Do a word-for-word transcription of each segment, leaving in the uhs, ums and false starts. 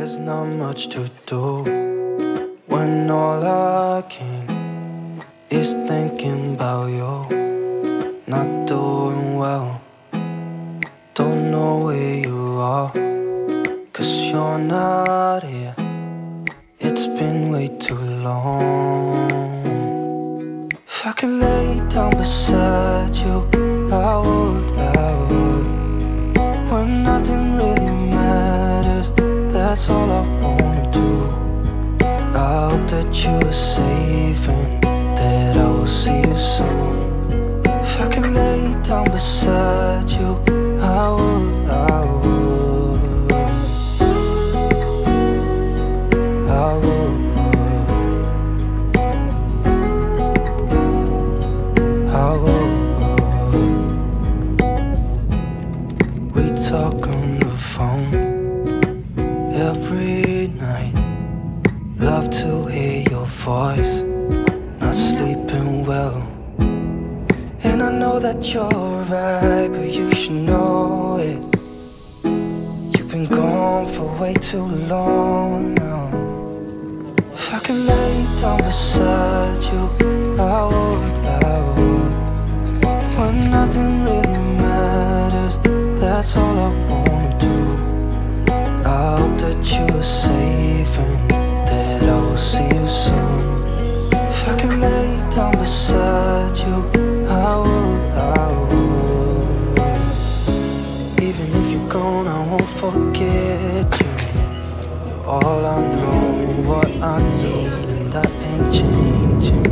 There's not much to do when all I can is thinking about you. Not doing well, don't know where you are, 'cause you're not here. It's been way too long. If I could lay down beside you, I would, I would. When nothing really matters, that's all I wanna do. I hope that you are safe and that I will see you soon. If I could lay down beside you, I would, I would, I would, I would. We talk on the phone every night. Love to hear your voice. Not sleeping well, and I know that you're right, but you should know it. You've been gone for way too long now. If I could lay down beside you, I would, I would. When nothing really matters, that's all I wanna do. I hope that you are safe and that I will see you soon. If I could lay down beside you, I would, I would. Even if you're gone, I won't forget you. You're all I know, what I need, and that ain't changing.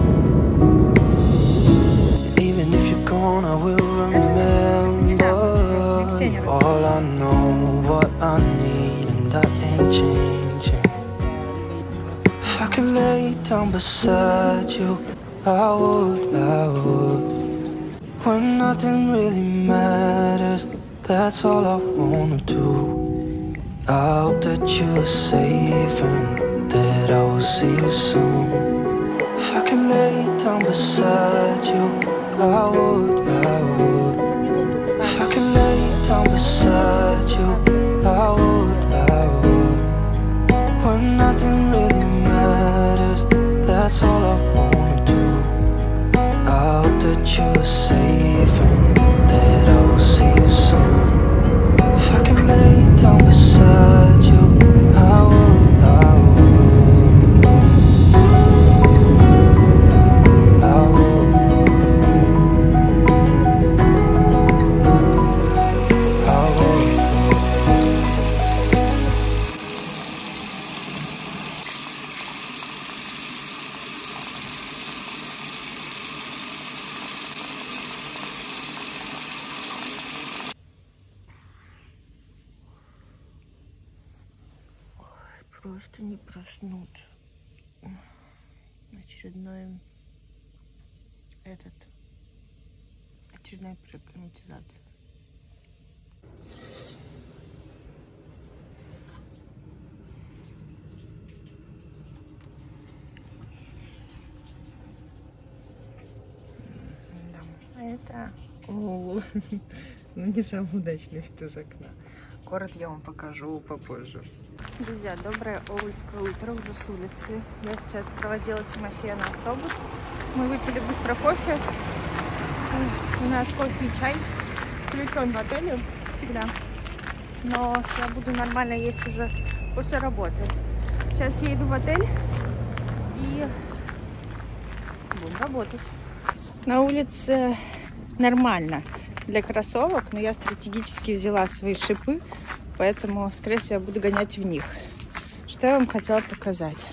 And even if you're gone, I will remember. You're all I know, what I need, and that ain't changing. If I could lay down beside you, I would, I would. When nothing really matters, that's all I wanna do. I hope that you are safe and that I will see you soon. If I could lay down beside you, I would, I would. If I could lay down beside you, I would, I would. When nothing really matters, that's all I wanna do. I hope that you are safe and that I will see you soon. If I could lay down beside you, I would, I would, I would, I would. Просто не проснуться. Очередной этот очередная прекоматизация. Да. А это О, ну не самый удачный вид из окна. Город я вам покажу попозже. Друзья, доброе оульское утро, уже с улицы. Я сейчас проводила Тимофея на автобус. Мы выпили быстро кофе. У нас кофе и чай включен в отеле всегда. Но я буду нормально есть уже после работы. Сейчас я иду в отель и буду работать. На улице нормально для кроссовок, но я стратегически взяла свои шипы. Поэтому, скорее всего, я буду гонять в них. Что я вам хотела показать?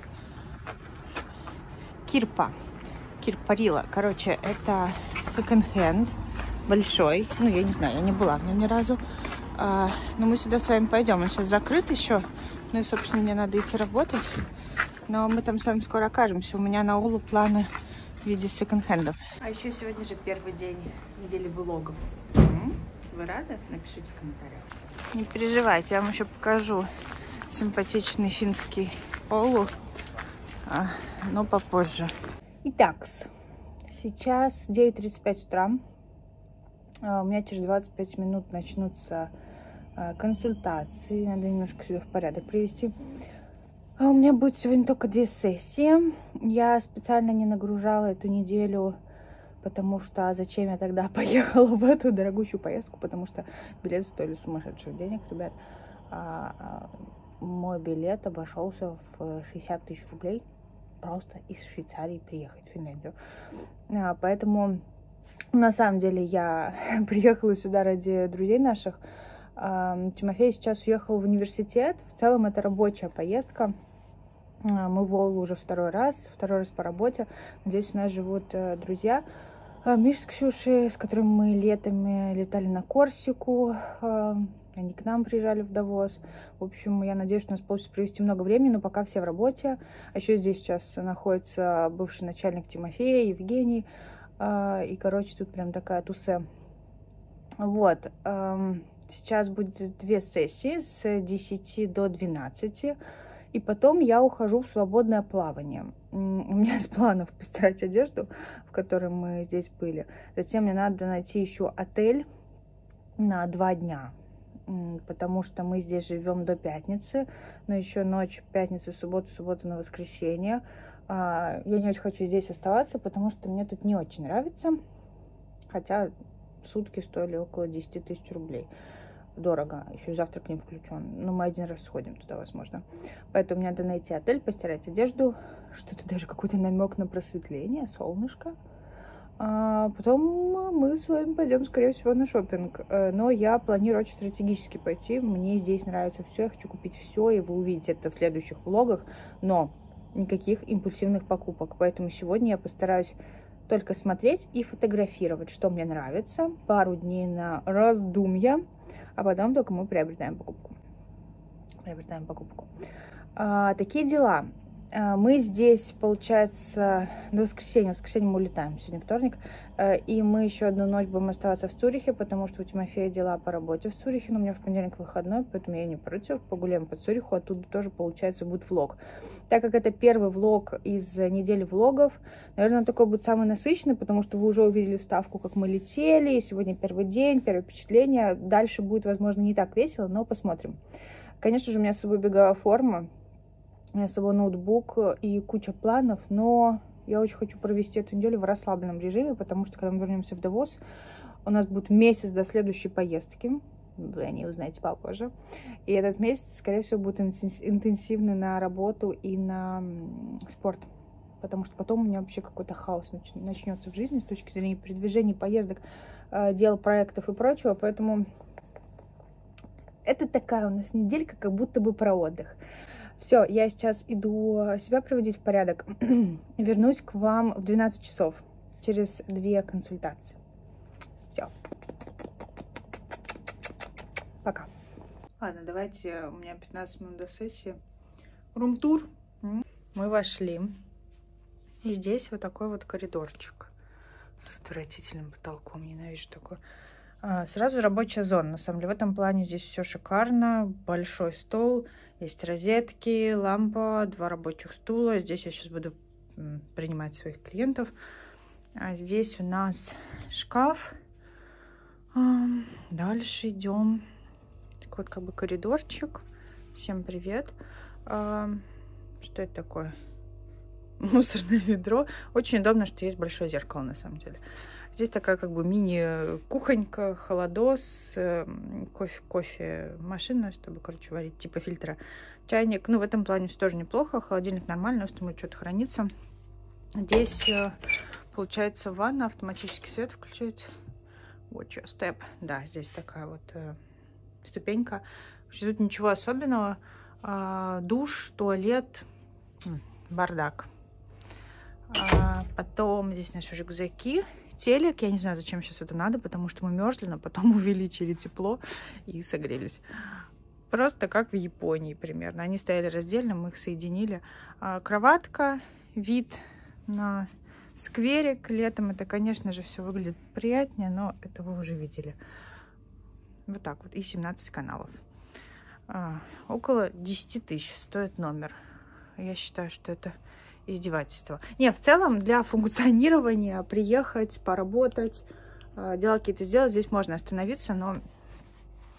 Кирпа. Кирпарила. Короче, это секонд-хенд. Большой. Ну, я не знаю, я не была в нем ни разу. А, но мы сюда с вами пойдем. Он сейчас закрыт еще. Ну и, собственно, мне надо идти работать. Но мы там с вами скоро окажемся. У меня на Улу планы в виде секонд-хендов. А еще сегодня же первый день недели влогов. Вы рады? Напишите в комментариях. Не переживайте, я вам еще покажу симпатичный финский Оулу, а, но попозже. Итак, сейчас девять тридцать пять утра. У меня через двадцать пять минут начнутся консультации. Надо немножко себя в порядок привести. А у меня будет сегодня только две сессии. Я специально не нагружала эту неделю, потому что зачем я тогда поехала в эту дорогущую поездку, потому что билеты стоили сумасшедших денег, ребят. А, а, мой билет обошелся в шестьдесят тысяч рублей. Просто из Швейцарии приехать в Финляндию. А, поэтому на самом деле я приехала сюда ради друзей наших. А, Тимофей сейчас уехал в университет. В целом это рабочая поездка. Мы в Волу уже второй раз, второй раз по работе. Здесь у нас живут э, друзья. Э, Миш с Ксюшей, с которыми мы летами летали на Корсику. Э, они к нам приезжали в Давос. В общем, я надеюсь, что у нас получится провести много времени, но пока все в работе. А еще здесь сейчас находится бывший начальник Тимофея, Евгений. Э, и, короче, тут прям такая тусе. Вот. Э, сейчас будет две сессии с десяти до двенадцати. И потом я ухожу в свободное плавание. У меня есть планов постирать одежду, в которой мы здесь были. Затем мне надо найти еще отель на два дня, потому что мы здесь живем до пятницы, но еще ночь, пятницу, субботу, субботу на воскресенье. Я не очень хочу здесь оставаться, потому что мне тут не очень нравится, хотя сутки стоили около десяти тысяч рублей. Дорого, еще и завтрак не включен. Но мы один раз сходим туда, возможно. Поэтому мне надо найти отель, постирать одежду. Что-то даже какой-то намек на просветление, солнышко. А потом мы с вами пойдем, скорее всего, на шопинг. Но я планирую очень стратегически пойти. Мне здесь нравится все, я хочу купить все, и вы увидите это в следующих влогах. Но никаких импульсивных покупок. Поэтому сегодня я постараюсь только смотреть и фотографировать, что мне нравится. Пару дней на раздумья. А потом только мы приобретаем покупку. Приобретаем покупку. А, такие дела. А, мы здесь, получается, до воскресенья. В воскресенье мы улетаем. Сегодня вторник. А, и мы еще одну ночь будем оставаться в Цюрихе, потому что у Тимофея дела по работе в Цюрихе. Но у меня в понедельник выходной, поэтому я не против. Погуляем по Цюриху. Оттуда тоже, получается, будет влог. Так как это первый влог из недели влогов, наверное, он такой будет самый насыщенный, потому что вы уже увидели вставку, как мы летели. Сегодня первый день, первое впечатление. Дальше будет, возможно, не так весело, но посмотрим. Конечно же, у меня с собой беговая форма, у меня с собой ноутбук и куча планов, но я очень хочу провести эту неделю в расслабленном режиме, потому что, когда мы вернемся в Давос, у нас будет месяц до следующей поездки. Вы о ней узнаете попозже. И этот месяц, скорее всего, будет интенсивный на работу и на спорт. Потому что потом у меня вообще какой-то хаос начнется в жизни с точки зрения передвижений, поездок, дел, проектов и прочего. Поэтому это такая у нас неделька, как будто бы про отдых. Все, я сейчас иду себя приводить в порядок. Вернусь к вам в двенадцать часов через две консультации. Все. Пока. Ладно, давайте, у меня пятнадцать минут до сессии. Рум-тур. Мы вошли. И здесь вот такой вот коридорчик с отвратительным потолком. Ненавижу такое. А, сразу рабочая зона. На самом деле в этом плане здесь все шикарно. Большой стол, есть розетки, лампа, два рабочих стула. Здесь я сейчас буду принимать своих клиентов. А здесь у нас шкаф. А, дальше идем. Вот как бы коридорчик. Всем привет. А, что это такое? Мусорное ведро. Очень удобно, что есть большое зеркало на самом деле. Здесь такая как бы мини-кухонька, холодос, кофе, кофе машина, чтобы, короче, варить типа фильтра. Чайник. Ну, в этом плане все тоже неплохо. Холодильник нормально, потому что что-то хранится. Здесь, получается, ванна, автоматический свет включается. Вот что, степ. Да, здесь такая вот ступенька. Тут ничего особенного. А, душ, туалет, бардак. А, потом здесь наши рюкзаки, телек. Я не знаю, зачем сейчас это надо, потому что мы мерзли, но потом увеличили тепло и согрелись. Просто как в Японии примерно. Они стояли раздельно, мы их соединили. А, кроватка, вид на скверик. Летом это, конечно же, все выглядит приятнее, но это вы уже видели. Вот так вот. И семнадцать каналов. А, около десяти тысяч стоит номер. Я считаю, что это издевательство. Не, в целом для функционирования, приехать, поработать, дела какие-то сделать, здесь можно остановиться, но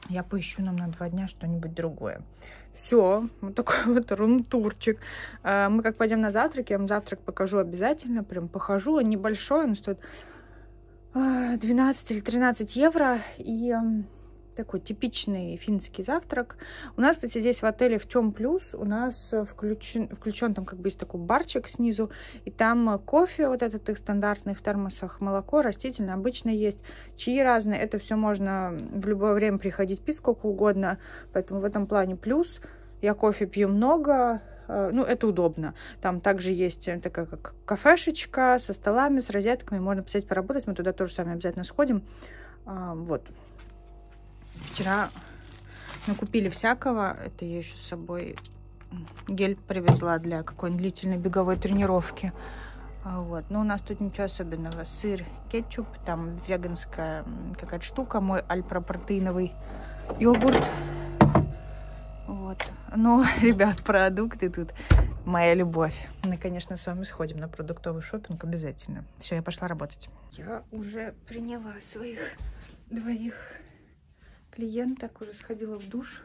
я поищу нам на два дня что-нибудь другое. Все, вот такой вот рум-турчик. Мы как пойдем на завтрак, я вам завтрак покажу обязательно. Прям похожу, он небольшой, он стоит двенадцать или тринадцать евро. И такой типичный финский завтрак. У нас, кстати, здесь в отеле в чем плюс? У нас включен, включен там как бы есть такой барчик снизу, и там кофе вот этот их стандартный в термосах, молоко растительное обычно есть, чаи разные, это все можно в любое время приходить пить сколько угодно, поэтому в этом плане плюс. Я кофе пью много, ну, это удобно. Там также есть такая как кафешечка со столами, с розетками, можно посидеть поработать, мы туда тоже сами обязательно сходим. Вот. Вчера накупили всякого. Это я еще с собой гель привезла для какой-нибудь длительной беговой тренировки. Вот. Но у нас тут ничего особенного. Сыр, кетчуп, там веганская какая-то штука, мой альпра-протеиновый йогурт. Вот. Ну, ребят, продукты тут моя любовь. Мы, конечно, с вами сходим на продуктовый шопинг обязательно. Все, я пошла работать. Я уже приняла своих двоих клиенток, уже сходила в душ.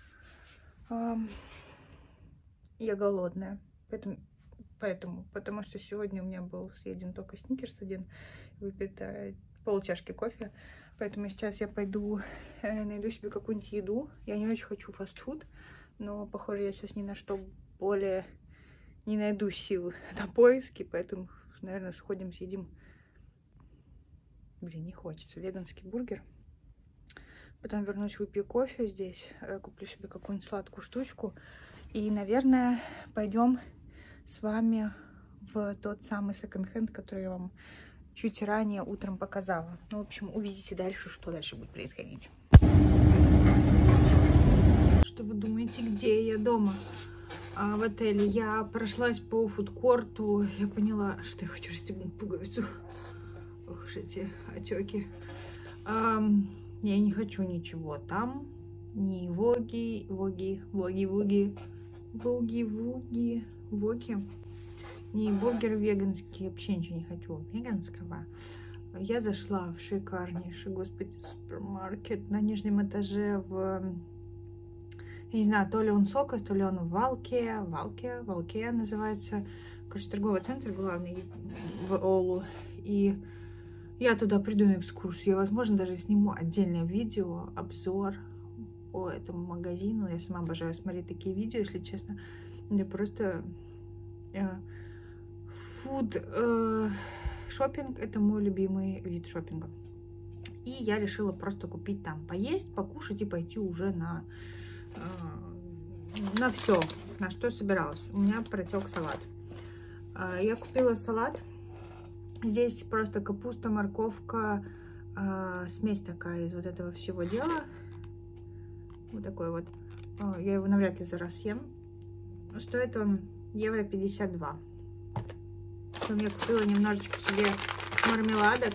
Я голодная, поэтому, поэтому, потому что сегодня у меня был съеден только сникерс один, выпит полчашки кофе, поэтому сейчас я пойду найду себе какую-нибудь еду. Я не очень хочу фастфуд, но, похоже, я сейчас ни на что более не найду сил на поиски, поэтому, наверное, сходим, съедим. Блин, не хочется. Веганский бургер. Потом вернусь, выпью кофе здесь, куплю себе какую-нибудь сладкую штучку. И, наверное, пойдем с вами в тот самый секонд-хенд, который я вам чуть ранее утром показала. Ну, в общем, увидите дальше, что дальше будет происходить. Что вы думаете, где я? Дома, а, в отеле. Я прошлась по фудкорту, я поняла, что я хочу расстегнуть пуговицу. Ох уж эти отеки. Я не хочу ничего там, ни воги, воги, воги, воги, воги, воги, воги, ни бургер веганский, вообще ничего не хочу веганского. Я зашла в шикарнейший, господи, супермаркет на нижнем этаже в, я не знаю, то ли он Сокос, то ли он в Валке, Валке, Валке называется, короче, торговый центр главный в Оулу, и я туда приду на экскурсию. Я, возможно, даже сниму отдельное видео, обзор по этому магазину. Я сама обожаю смотреть такие видео, если честно. Это просто фуд э, шопинг. Это мой любимый вид шопинга. И я решила просто купить там поесть, покушать и пойти уже на, э, на все, на что собиралась. У меня протек салат. Э, я купила салат. Здесь просто капуста, морковка, э, смесь такая из вот этого всего дела. Вот такой вот. О, я его навряд ли за раз съем. Стоит он евро пятьдесят два. Потом я купила немножечко себе мармеладок.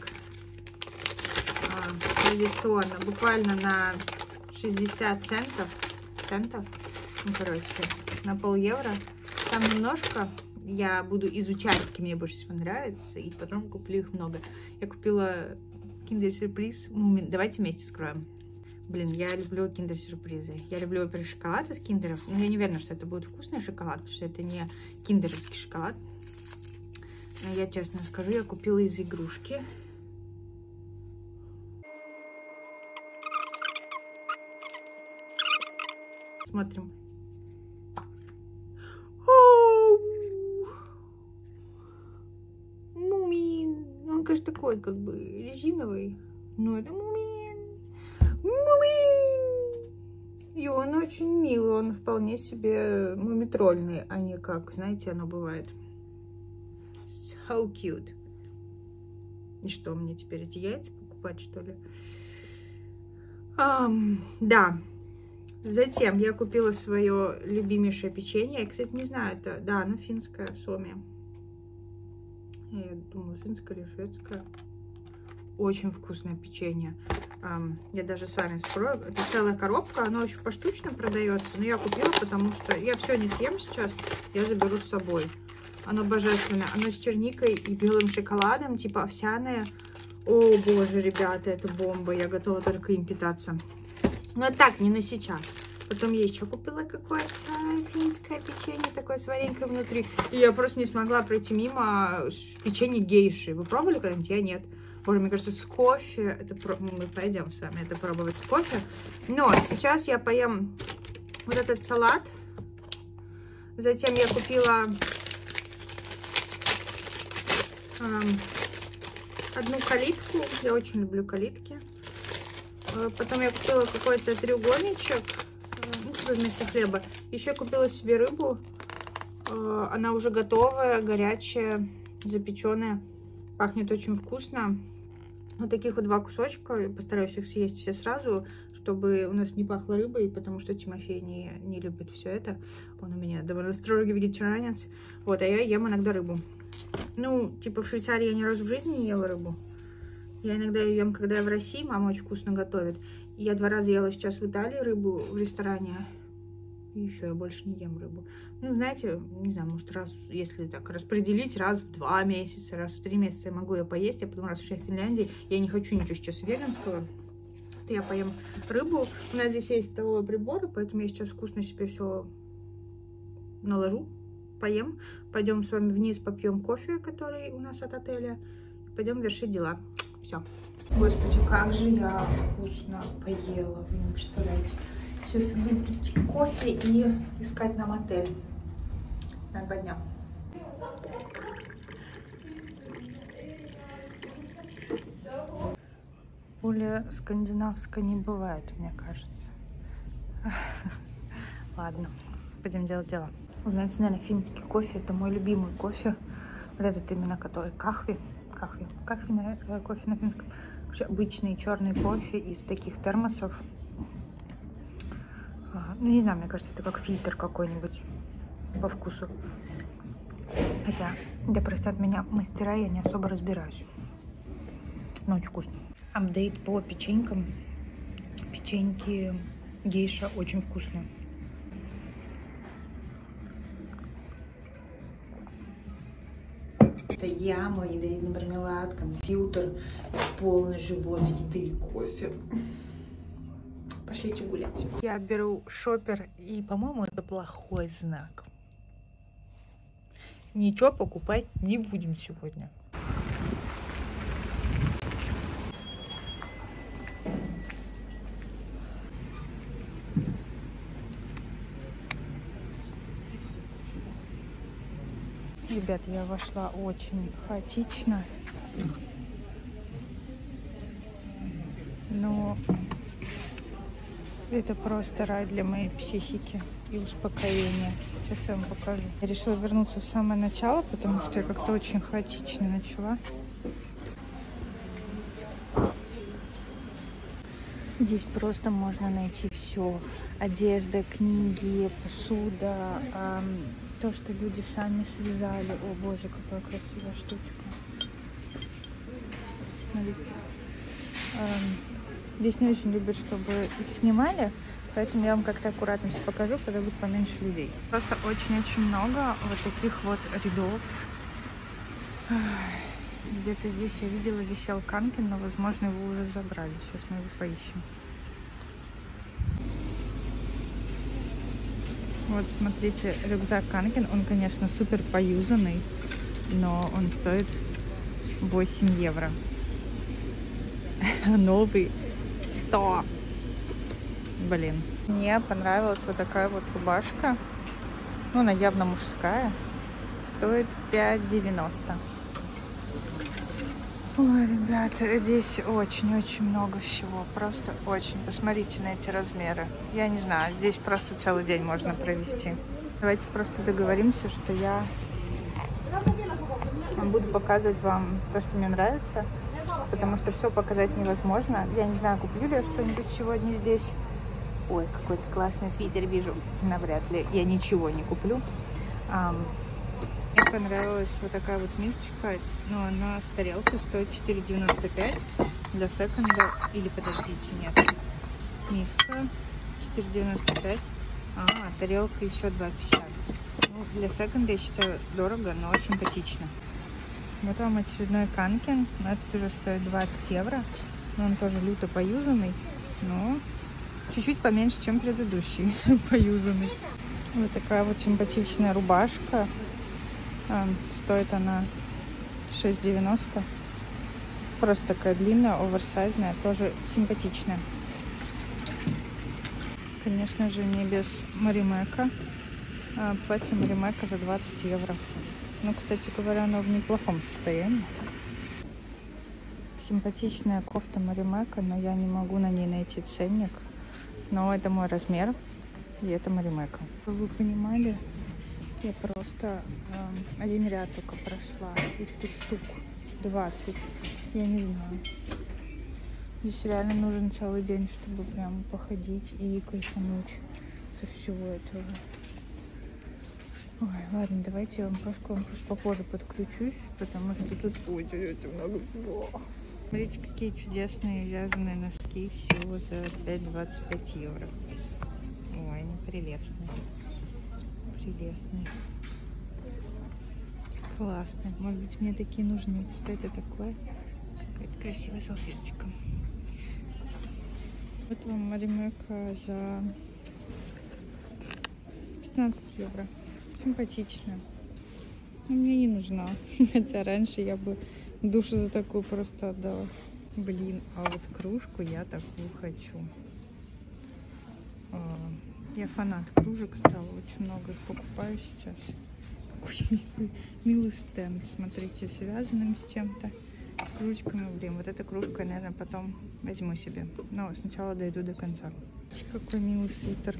Э, традиционно. Буквально на шестьдесят центов. Центов. Ну, короче, на пол евро. Там немножко. Я буду изучать, какие мне больше всего нравятся, и потом куплю их много. Я купила киндер-сюрприз. Давайте вместе скроем. Блин, я люблю киндер-сюрпризы. Я люблю, во-первых, шоколад из киндеров. Но я не уверена, что это будет вкусный шоколад, потому что это не киндеровский шоколад. Но я честно скажу, я купила из игрушки. Смотрим. Конечно, такой, как бы, резиновый, но это Мумин. Мумин! И он очень милый, он вполне себе мумитрольный, а не как, знаете, оно бывает. So cute. И что, мне теперь эти яйца покупать, что ли? Um, да. Затем я купила свое любимейшее печенье. Я, кстати, не знаю, это, да, оно финское, Соми. Я думаю, финское или шведское. Очень вкусное печенье. Um, я даже с вами вскрою. Это целая коробка. Оно очень поштучно продается. Но я купила, потому что я все не съем сейчас. Я заберу с собой. Оно божественное. Оно с черникой и белым шоколадом. Типа овсяное. О, боже, ребята, это бомба. Я готова только им питаться. Но так, не на сейчас. Потом я еще купила какое-то финское печенье, такое с варенькой внутри. И я просто не смогла пройти мимо печенье гейши. Вы пробовали когда-нибудь? Я нет. Боже, мне кажется, с кофе. Это про... Мы пойдем с вами это пробовать с кофе. Но сейчас я поем вот этот салат. Затем я купила эм, одну калитку. Я очень люблю калитки. Потом я купила какой-то треугольничек. Ну, вместо хлеба. Еще я купила себе рыбу. Она уже готовая, горячая, запеченная. Пахнет очень вкусно. Вот таких вот два кусочка. Я постараюсь их съесть все сразу, чтобы у нас не пахло рыбой, потому что Тимофей не, не любит все это. Он у меня довольно строгий вегетарианец. Вот, а я ем иногда рыбу. Ну, типа в Швейцарии я ни разу в жизни не ела рыбу. Я иногда ее ем, когда я в России. Мама очень вкусно готовит. Я два раза ела сейчас в Италии рыбу в ресторане. И все, я больше не ем рыбу. Ну, знаете, не знаю, может, раз, если так распределить, раз в два месяца, раз в три месяца я могу ее поесть. А потом, раз уж я в Финляндии, я не хочу ничего сейчас веганского, то я поем рыбу. У нас здесь есть столовые приборы, поэтому я сейчас вкусно себе все наложу, поем. Пойдем с вами вниз, попьем кофе, который у нас от отеля. Пойдем вершить дела. Все. Господи, как же я вкусно поела, вы не представляете. Сейчас буду пить кофе и искать нам отель на два дня. Более скандинавской не бывает, мне кажется. Ладно, пойдем делать дела. Вы знаете, наверное, финский кофе — это мой любимый кофе. Вот этот именно, который кахви. Кахви. Кахви на кофе на финском. Обычный черный кофе из таких термосов. Ну, не знаю, мне кажется, это как фильтр какой-нибудь по вкусу. Хотя, да простят меня мастера, я не особо разбираюсь. Но очень вкусно. Апдейт по печенькам. Печеньки гейша очень вкусные. Это я, мой ядовитый мармелад, компьютер, полный живот еды и кофе. Пошлите гулять. Я беру шопер, и, по-моему, это плохой знак. Ничего покупать не будем сегодня. Ребят, я вошла очень хаотично. Но это просто рай для моей психики и успокоения. Сейчас я вам покажу. Я решила вернуться в самое начало, потому что я как-то очень хаотично начала. Здесь просто можно найти все. Одежда, книги, посуда, эм, то, что люди сами связали. О боже, какая красивая штучка. Смотрите. Эм, Здесь не очень любят, чтобы их снимали, поэтому я вам как-то аккуратно все покажу, когда будет поменьше людей. Просто очень-очень много вот таких вот рядов. Где-то здесь я видела, висел Канкин, но, возможно, его уже забрали. Сейчас мы его поищем. Вот, смотрите, рюкзак Канкин, он, конечно, супер поюзанный, но он стоит восемь евро. Новый сто. Блин. Мне понравилась вот такая вот рубашка. Ну, она явно мужская. Стоит пять девяносто. Ой, ребята, здесь очень-очень много всего. Просто очень. Посмотрите на эти размеры. Я не знаю, здесь просто целый день можно провести. Давайте просто договоримся, что я буду показывать вам то, что мне нравится. Потому что все показать невозможно. Я не знаю, куплю ли я что-нибудь сегодня здесь. Ой, какой-то классный свитер вижу. Навряд ли. Я ничего не куплю. Um, мне понравилась вот такая вот мисочка. Но она с тарелкой стоит четыре девяносто пять. Для секонда. Или подождите, нет. Миска четыре девяносто пять. А, тарелка еще два пятьдесят. Ну, для секонда, я считаю, дорого, но симпатично. Вот вам очередной Канкин, но этот уже стоит двадцать евро, но он тоже люто поюзанный, но чуть-чуть поменьше, чем предыдущий, поюзанный. Вот такая вот симпатичная рубашка. Стоит она шесть девяносто. Просто такая длинная, оверсайзная, тоже симпатичная. Конечно же, не без Маримека. Платье Маримека за двадцать евро. Ну, кстати говоря, оно в неплохом состоянии. Симпатичная кофта Маримека, но я не могу на ней найти ценник. Но это мой размер, и это Маримека. Вы понимали, я просто э, один ряд только прошла. Их тут штук двадцать. Я не знаю. Здесь реально нужен целый день, чтобы прям походить и кайфануть со всего этого. Ой, ладно, давайте я вам просто, вам просто попозже подключусь, потому что тут очень много всего. Смотрите, какие чудесные вязаные носки, всего за пять двадцать пять евро. Ой, они прелестные. Прелестные. Классные. Может быть, мне такие нужны. Что это такое? Какая-то красивая салфеточка. Вот вам Маримека за пятнадцать евро. Симпатичная. Но мне не нужна. Хотя раньше я бы душу за такую просто отдала. Блин, а вот кружку я такую хочу. Я фанат кружек стала. Очень много их покупаю сейчас. Какой милый стенд. Смотрите, связанным с чем-то. С кружками. Блин, вот эта кружка, наверное, потом возьму себе. Но сначала дойду до конца. Какой милый свитер.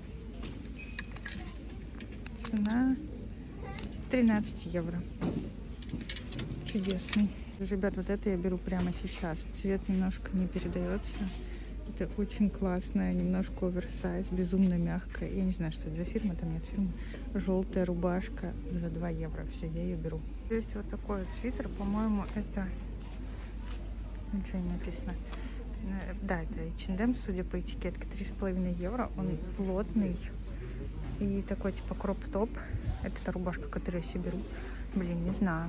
Цена тринадцать евро. Чудесный. Ребят, вот это я беру прямо сейчас. Цвет немножко не передается. Это очень классная, немножко оверсайз, безумно мягкая. Я не знаю, что это за фирма, там нет фирмы. Желтая рубашка за два евро. Все, я ее беру. Есть вот такой вот свитер, по-моему, это... Ничего не написано. Да, это эйч энд эм, судя по этикетке, три с половиной евро. Он плотный и такой типа кроп-топ. Это та рубашка, которую я себе беру. Блин, не знаю.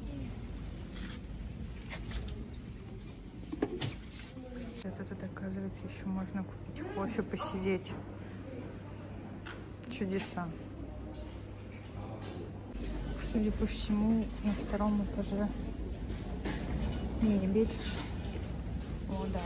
Это тут, оказывается, еще можно купить кофе, посидеть. Чудеса. Судя по всему, на втором этаже мебель. О, да.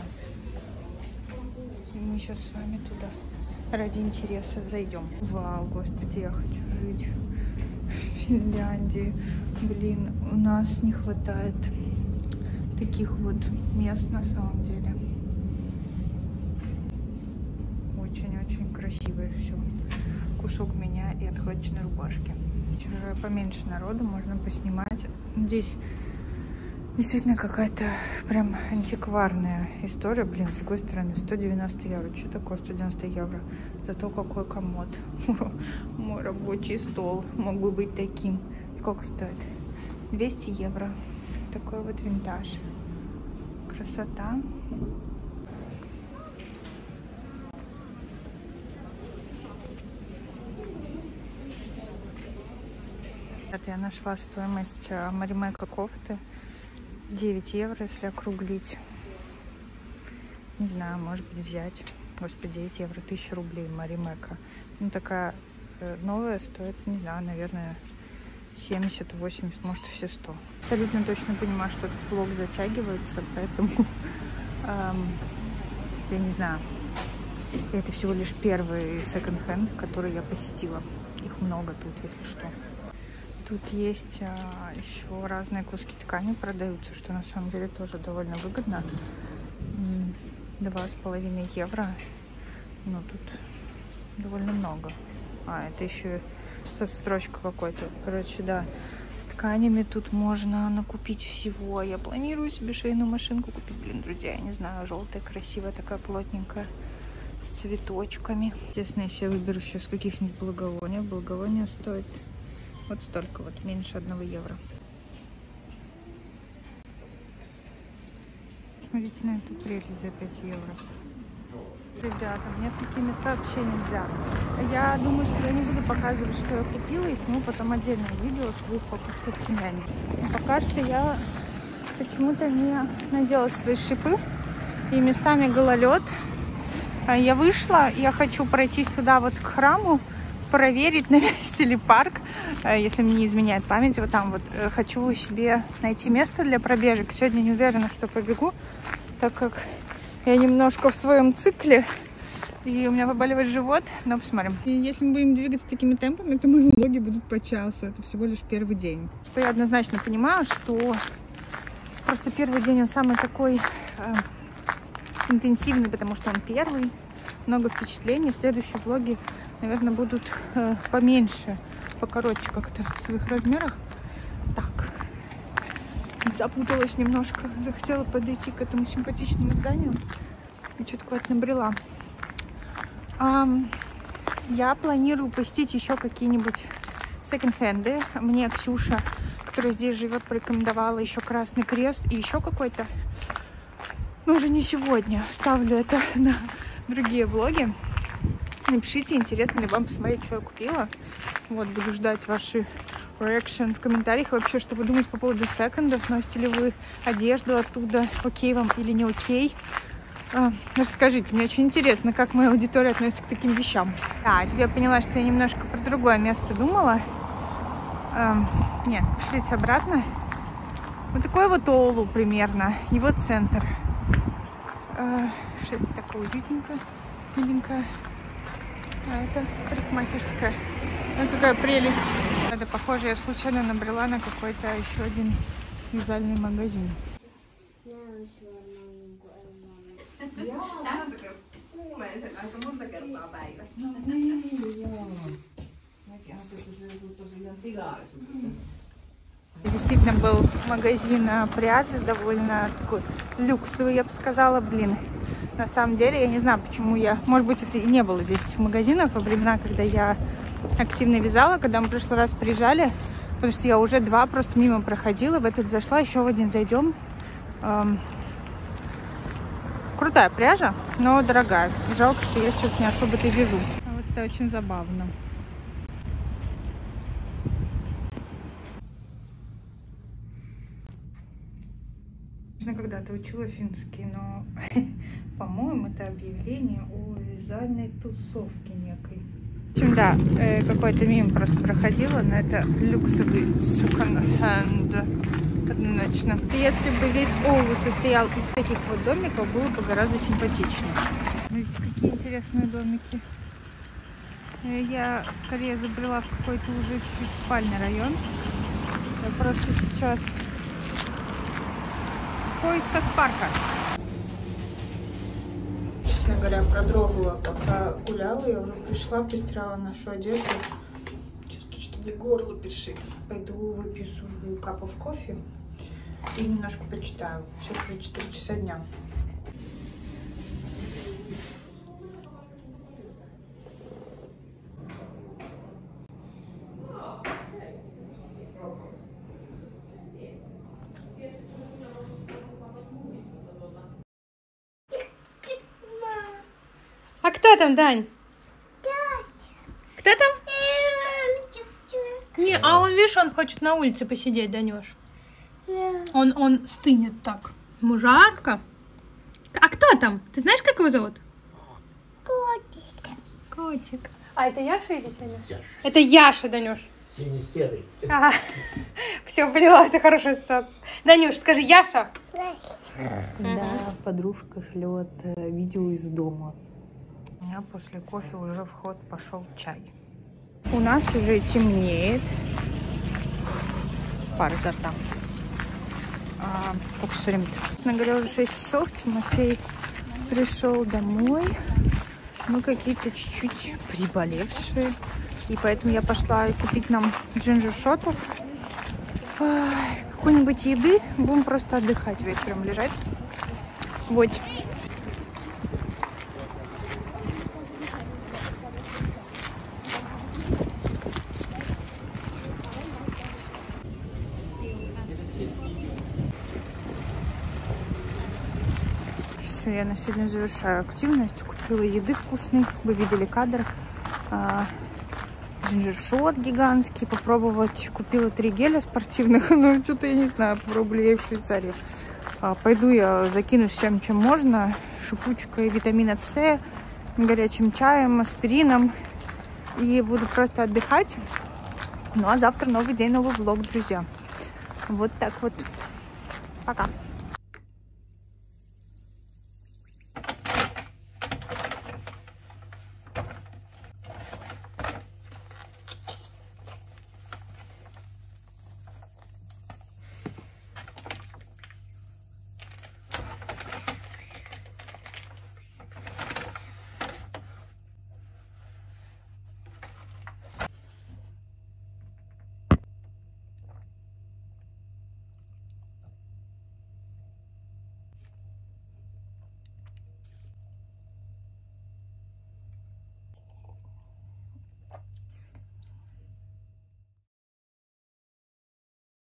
И мы сейчас с вами туда ради интереса зайдем. Вау, господи, я хочу жить в Финляндии. Блин, у нас не хватает таких вот мест на самом деле. Очень-очень красивое все. Кусок меня и отхваченной рубашки. Уже поменьше народу, можно поснимать. Здесь действительно какая-то прям антикварная история. Блин, с другой стороны, сто девяносто евро. Что такое сто девяносто евро? Зато какой комод. Мой рабочий стол мог бы быть таким. Сколько стоит? двести евро. Такой вот винтаж. Красота. Это я нашла стоимость Маримека кофты. девять евро, если округлить. Не знаю, может быть, взять. Господи, девять евро, тысяча рублей Маримека. Ну, такая э, новая стоит, не знаю, наверное, семьдесят-восемьдесят, может, все сто. Абсолютно точно понимаю, что этот влог затягивается, поэтому эм, я не знаю. Это всего лишь первый секонд-хенд, который я посетила. Их много тут, если что. Тут есть а, еще разные куски ткани продаются, что на самом деле тоже довольно выгодно. Два с половиной евро. Но тут довольно много. А, это еще со строчкой какой-то. Короче, да, с тканями тут можно накупить всего. Я планирую себе швейную машинку купить. Блин, друзья, я не знаю, желтая, красивая, такая плотненькая, с цветочками. Естественно, если я выберу сейчас каких-нибудь благовоний, благовония стоит вот столько вот, меньше одного евро. Смотрите на эту прелесть за пять евро. Ребята, мне в такие места вообще нельзя. Я думаю, что я не буду показывать, что я купила, и сниму потом отдельное видео своих покупок в Финляндии. Но пока что я почему-то не надела свои шипы, и местами гололед. Я вышла, я хочу пройтись туда вот к храму, проверить, на месте ли парк, если мне не изменяет память. Вот там вот хочу себе найти место для пробежек. Сегодня не уверена, что побегу, так как я немножко в своем цикле, и у меня побаливает живот, но посмотрим. И если мы будем двигаться такими темпами, то мои влоги будут по часу. Это всего лишь первый день. Что я однозначно понимаю, что просто первый день он самый такой э, интенсивный, потому что он первый. Много впечатлений. Следующие влоги, наверное, будут э, поменьше, покороче как-то в своих размерах. Так, запуталась немножко. Захотела подойти к этому симпатичному зданию и что-то куда-то набрела. А, я планирую посетить еще какие-нибудь секонд-хенды. Мне Ксюша, которая здесь живет, порекомендовала еще Красный Крест и еще какой-то. Но уже не сегодня. Ставлю это на другие влоги. Напишите, интересно ли вам посмотреть, что я купила. Вот, буду ждать ваши реакшн в комментариях. Вообще, что вы думаете по поводу секондов. Носите ли вы одежду оттуда? Окей вам или не окей? А, расскажите, мне очень интересно, как моя аудитория относится к таким вещам. Да, тут я поняла, что я немножко про другое место думала. А, нет, пошлите обратно. Вот такой вот Оулу примерно. Его центр. А, что-то такое уютненькое, миленькое. А это парикмахерская. Ну, какая прелесть. Это похоже, я случайно набрела на какой-то еще один вязальный магазин. Действительно был магазин пряжи, довольно такой люксовый, я бы сказала. Блин, на самом деле, я не знаю, почему я... Может быть, это и не было здесь этих магазинов во времена, когда я активно вязала, когда мы в прошлый раз приезжали, потому что я уже два просто мимо проходила, в этот зашла, еще в один зайдем. Эм... Крутая пряжа, но дорогая. Жалко, что я сейчас не особо-то вяжу. А вот это очень забавно. Я когда-то учила финский, но, по-моему, это объявление о вязальной тусовке некой. В общем, да, э, какой-то мимо просто проходила, но это люксовый секонд-хенд. Однозначно. Если бы весь Оулу состоял из таких вот домиков, было бы гораздо симпатичнее. Видите, какие интересные домики. Я скорее забрела в какой-то уже чуть-чуть спальный район. Я просто сейчас в поисках парка. Честно говоря, продрогла, пока гуляла. Я уже пришла, постирала нашу одежду. Чувствую, что мне горло першит. Пойду выпью свою капу кофе и немножко почитаю. Сейчас уже четыре часа дня. А кто там, Дань? Кто там? Не, а он, видишь, он хочет на улице посидеть, Данюш. Он, он стынет так. Ему жарко. А кто там? Ты знаешь, как его зовут? Котик. Котик. А это Яша или Сеня? Яша. Это Яша, Данюш. Синий-серый. Ага. Все, поняла, это хорошая ассоциация. Данюш, скажи Яша. Да, подружка шлет видео из дома. У меня после кофе уже в ход пошел чай. У нас уже темнеет. Пар изо рта. А, сколько же времени? Честно говоря, уже шесть часов. Тимофей пришел домой. Мы какие-то чуть-чуть приболевшие. И поэтому я пошла купить нам джинджер-шотов. Какой-нибудь еды. Будем просто отдыхать вечером, лежать. Вот. Все, я на сегодня завершаю активность. Купила еды вкусной. Вы видели кадр. Джинджер-шот гигантский. Попробовать. Купила три геля спортивных. Ну, что-то я не знаю. Попробовали я в Швейцарии. Пойду я закину всем, чем можно. Шипучкой витамина С, горячим чаем, аспирином. И буду просто отдыхать. Ну а завтра новый день, новый влог, друзья. Вот так вот. Пока.